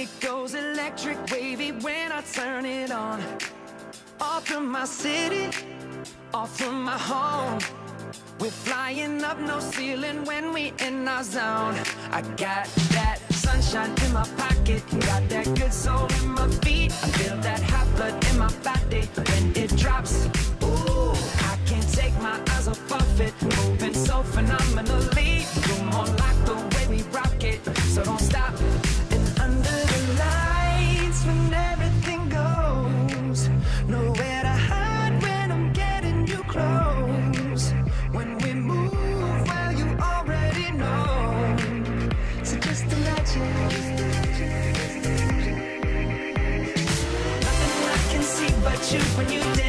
It goes electric wavy when I turn it on. Off from my city, off from my home. We're flying up, no ceiling when we in our zone. I got that sunshine in my pocket, got that good soul in my feet. I feel that hot blood in my body when it drops. Ooh, I can't take my eyes off of it, moving so phenomenally. You're more like the way we rock it, so don't stop. And under the lights when everything goes, nowhere to hide when I'm getting you close. When we move, well, you already know. So just imagine. Nothing I can see but you when you dance.